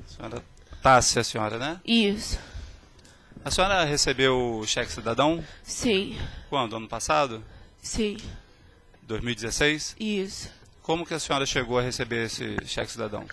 Senhora Tássia, a senhora, né? Isso. A senhora recebeu o cheque cidadão? Sim. Quando? Ano passado? Sim. 2016? Isso. Como que a senhora chegou a receber esse cheque cidadão?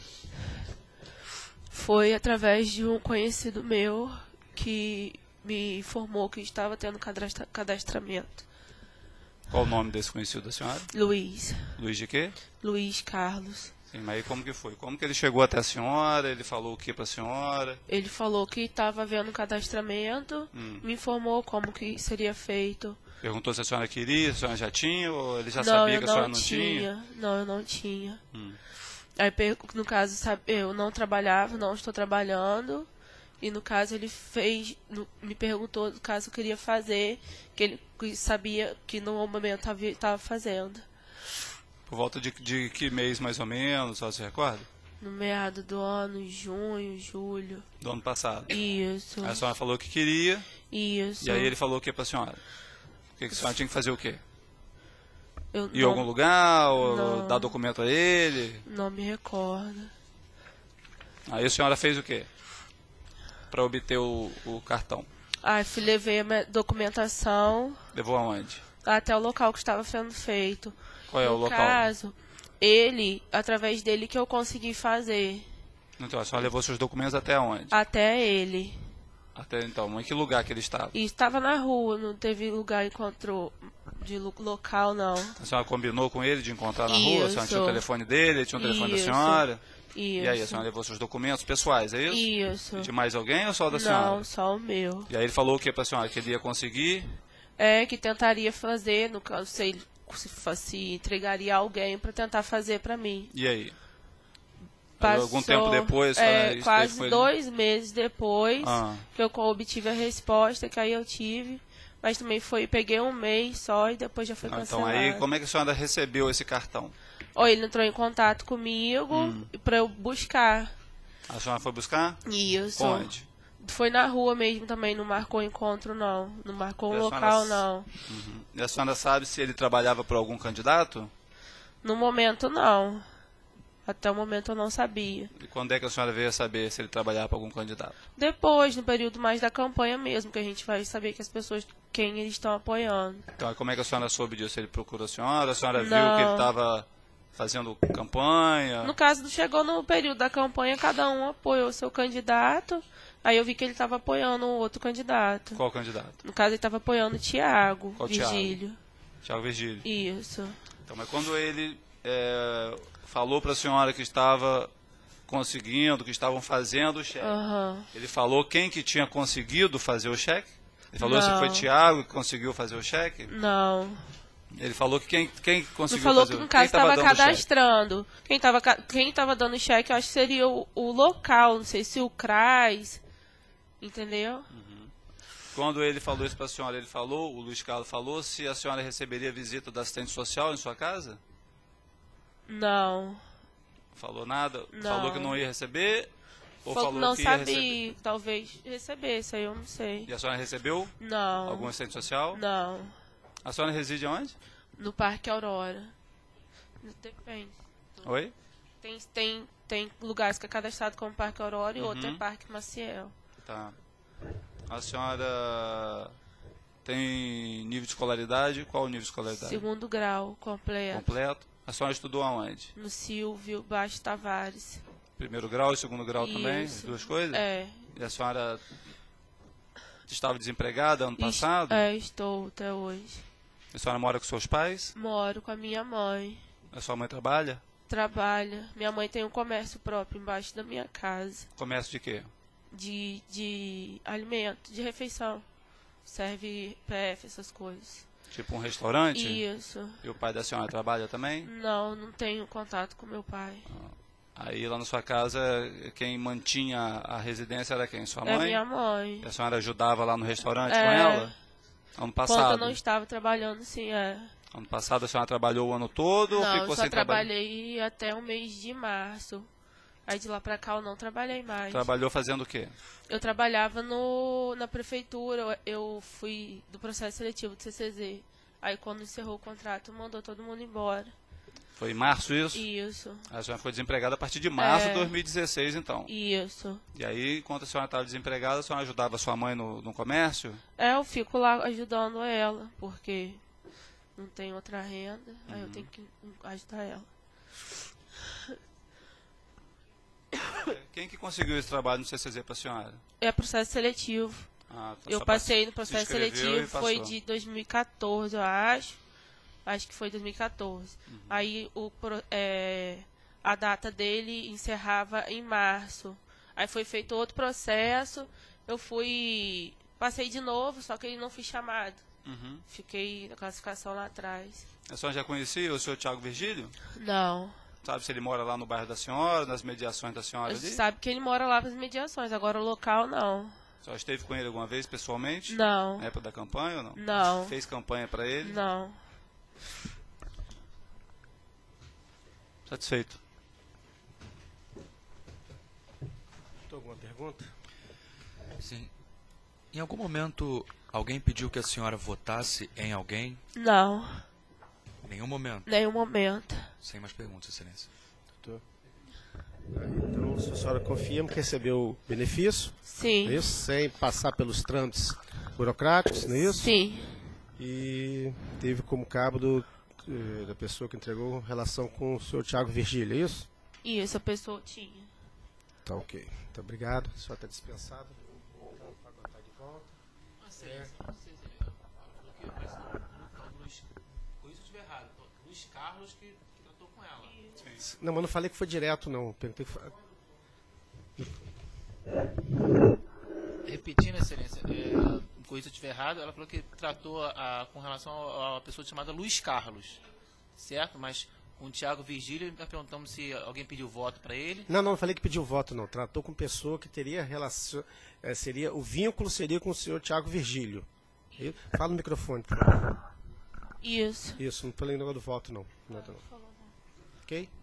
Foi através de um conhecido meu que me informou que estava tendo cadastramento. Qual o nome desse conhecido da senhora? Luiz. Luiz de quê? Luiz Carlos. Sim, mas aí como que foi? Como que ele chegou até a senhora? Ele falou o que para a senhora? Ele falou que estava havendo cadastramento, me informou como que seria feito. Perguntou se a senhora queria, se a senhora já tinha, ou ele já Não, sabia eu que a senhora não tinha? Não, eu não tinha. Aí, no caso, eu não trabalhava, não estou trabalhando. E no caso ele me perguntou do caso eu queria fazer, que ele sabia que no momento estava fazendo. Por volta de que mês mais ou menos, só se recorda? No meado do ano, junho, julho. Do ano passado. Isso. Aí a senhora falou que queria. Isso. E aí ele falou o que para a senhora? Que a senhora tinha que fazer o quê? Eu Ir a algum lugar, ou não, dar documento a ele? Não me recordo. Aí a senhora fez o quê? Para obter o cartão. Aí levei a minha documentação. Levou aonde? Até o local que estava sendo feito. Qual é o local? No caso, através dele que eu consegui fazer. Então, a senhora levou seus documentos até onde? Até ele. Até então, em que lugar que ele estava? E estava na rua, não teve lugar de local, não. A senhora combinou com ele de encontrar na rua? A senhora tinha o telefone dele, ele tinha o telefone da Isso. senhora? Isso. E aí, a senhora levou seus documentos pessoais, é isso? Isso. E de mais alguém ou só da senhora? Não, só o meu. E aí ele falou o que pra senhora? Que ele ia conseguir? Que tentaria fazer, no caso, se entregaria a alguém para tentar fazer para mim. E aí? Passou, algum tempo depois? Quase 2 meses depois que eu obtive a resposta, que aí eu tive. Mas também peguei um mês só e depois já foi cancelado. Então aí, como é que a senhora recebeu esse cartão? Ele entrou em contato comigo para eu buscar. A senhora foi buscar? Isso. Onde? Foi na rua mesmo também, não marcou encontro não. Não marcou local não. E a senhora sabe se ele trabalhava por algum candidato? No momento não. Até o momento eu não sabia. E quando é que a senhora veio a saber se ele trabalhava para algum candidato? Depois, no período mais da campanha mesmo, que a gente vai saber que as pessoas, quem eles estão apoiando. Então, como é que a senhora soube disso? Ele procurou a senhora viu que ele Não. estava fazendo campanha? No caso, chegou no período da campanha, cada um apoiou o seu candidato. Aí eu vi que ele estava apoiando o outro candidato. Qual candidato? No caso, ele estava apoiando o Tiago Virgílio. Tiago Virgílio. Isso. Então, mas quando ele falou para a senhora que estava conseguindo, que estavam fazendo o cheque, ele falou quem que tinha conseguido fazer o cheque? Ele falou se foi Tiago que conseguiu fazer o cheque? Não. Ele falou que quem conseguiu falou fazer que no caso estava cadastrando. Quem estava dando cheque, eu acho que seria o local, não sei se o CRAS, entendeu? Quando ele falou isso para a senhora, o Luiz Carlos falou se a senhora receberia visita da assistente social em sua casa? Não. Falou nada? Não. Falou que não ia receber? Ou falou não que ia sabia, receber? talvez recebesse, aí eu não sei. E a senhora recebeu? Não. Alguma assistente social? Não. A senhora reside onde? No Parque Aurora. Depende. Oi? Tem lugares que é cadastrado como Parque Aurora e outro é Parque Maciel. Tá. A senhora tem nível de escolaridade? Qual o nível de escolaridade? 2º grau, completo. Completo. A senhora estudou aonde? No Silvio Baixo Tavares. 1º grau e 2º grau Isso. também? As duas coisas? É. E a senhora estava desempregada ano passado? Estou até hoje. A senhora mora com seus pais? Moro com a minha mãe. A sua mãe trabalha? Trabalha. Minha mãe tem um comércio próprio embaixo da minha casa. Comércio de quê? De alimento, de refeição. Serve PF, essas coisas. Tipo um restaurante? Isso. E o pai da senhora trabalha também? Não tenho contato com meu pai. Aí lá na sua casa, quem mantinha a residência era quem? Sua mãe? É minha mãe. E a senhora ajudava lá no restaurante com ela? Ano passado? Quando eu não estava trabalhando, sim, Ano passado a senhora trabalhou o ano todo ou ficou eu sem só trabalhei até o mês de março. Aí de lá pra cá eu não trabalhei mais. Trabalhou fazendo o quê? Eu trabalhava na prefeitura, eu fui do processo seletivo do CCZ. Aí quando encerrou o contrato, mandou todo mundo embora. Foi em março isso? Isso. A senhora foi desempregada a partir de março de 2016, então. Isso. E aí, enquanto a senhora estava desempregada, a senhora ajudava a sua mãe no comércio? Eu fico lá ajudando ela, porque não tem outra renda, aí eu tenho que ajudar ela. Quem que conseguiu esse trabalho no CCZ para a senhora? É processo seletivo. Então eu passei no processo seletivo, foi de 2014, eu acho. Acho que foi 2014. Aí a data dele encerrava em março. Aí foi feito outro processo. Eu passei de novo, só que ele não fui chamado. Fiquei na classificação lá atrás. A senhora já conhecia o senhor Tiago Virgílio? Não. Sabe se ele mora lá no bairro da senhora, nas mediações da senhora ali? Sabe que ele mora lá nas mediações, agora o local não. A senhora esteve com ele alguma vez pessoalmente? Não. Na época da campanha ou não? Não. Fez campanha para ele? Não. Satisfeito. Tem alguma pergunta? Sim. Em algum momento, alguém pediu que a senhora votasse em alguém? Não. Nenhum momento? Nenhum momento. Sem mais perguntas, excelência. Então, se a senhora confirma que recebeu benefício? Sim. Isso, sem passar pelos trâmites burocráticos, não é isso? Sim. E teve como cabo da pessoa que entregou relação com o senhor Tiago Virgílio, é isso? Isso, a pessoa tinha. Tá ok. Muito obrigado. A senhora está dispensado. Então, pode botar de volta. Se eu estiver errado, Luiz Carlos que tratou com ela. Não, mas não falei que foi direto, não. Perguntei que Repetindo, excelência, se eu estiver errado, ela falou que tratou com relação a uma pessoa chamada Luiz Carlos, certo? Mas com o Tiago Virgílio, nós perguntamos se alguém pediu voto para ele. Não falei que pediu voto, não. Tratou com pessoa que teria relação, o vínculo seria com o senhor Tiago Virgílio. Fala no microfone, por favor. Isso. Isso, não falei negócio do voto, não. Nada, não. Ok?